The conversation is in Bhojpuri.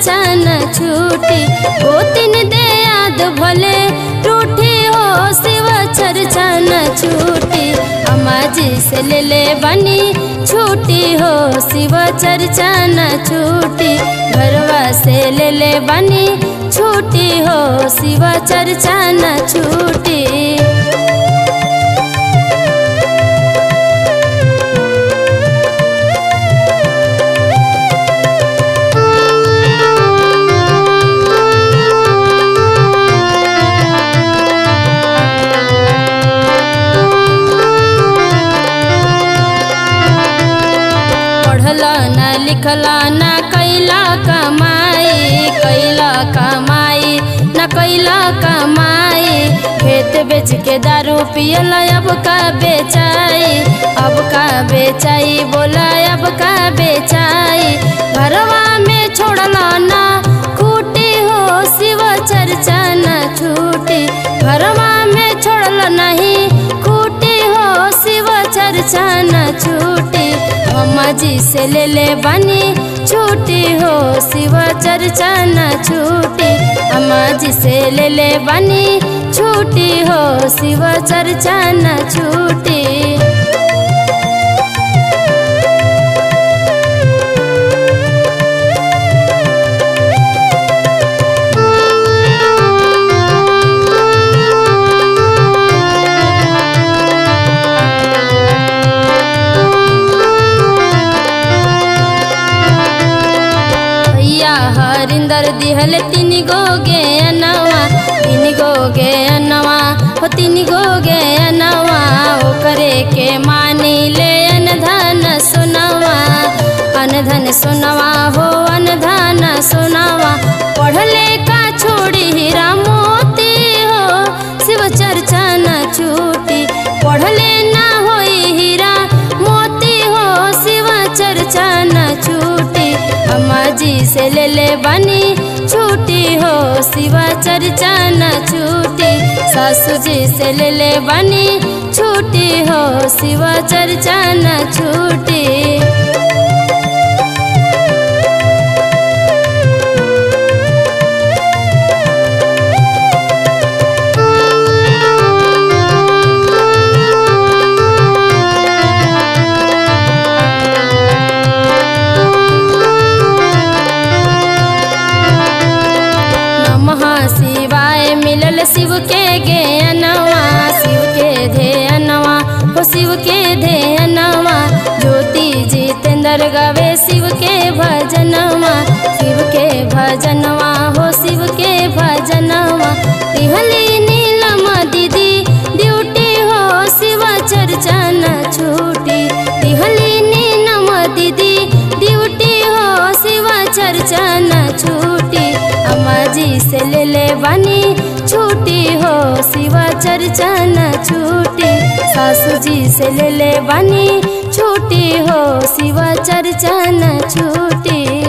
चर्चा न छूटी। गोतिन दे याद भले रूठी हो शिव चर्चा न छूटी। अम्मा जी से ले ले बनी छूटी हो शिव चर्चा न छूटी। घरवा से ले ले बनी छूटी हो शिव चर्चा न छूटी। लिखला न कैला कमाई, कैला कमाई न कैला कमाई। खेत बेच के दारू पियला अब का बेचाई, अब का बेचाई बोला अब का बेचाई। घरवा में छोड़ला ना खूटी हो शिव चर्चा न छूटी। घरवा में छोड़ला नहीं खूटी हो शिव चर्चा न छूटी। अम्मा जी से ले ले बनी छूटी हो शिव चर्चा न छूटी। अम्मा जी से ले ले बनी छूटी हो शिव चर्चा न छूटी। हरिंदर दिहल तीन गो गे अनवा, तीन गो गे अनवा हो तीन गो गे अनवा। ओकरे के मानी ले अनधन सुनवा, अनधन सुनवा हो अनधन सुनवा। पढ़ले का छोड़ी हीरा मोती हो शिव चर्चा न छूटी। पढ़ले ना होई हीरा मोती हो शिव चर्चा न छूटी। अम्मा जी से ले ले बनी छूटी हो शिव चर्चा न छूटी। सासू जी से ले ले बनी छूटी हो शिव चर्चा न छूटी। शिवाय मिलल शिव के गे अनवा, शिव के धे अनवा हो शिव के धे अनवा। ज्योति जितेंद्र गावे शिव के भजनवा, शिव के भजनवा हो शिव के भजनवा। तिहली नीलम दीदी ड्यूटी हो शिव चर्चा न छूटी। तिहली नीलम दीदी ड्यूटी हो शिव चर्चा न छूटी। अम्मा जी से ले ले बनी छूटी हो शिव चर्चा न छूटी। सासू जी से ले ले बनी छूटी हो शिव चर्चा न छूटी।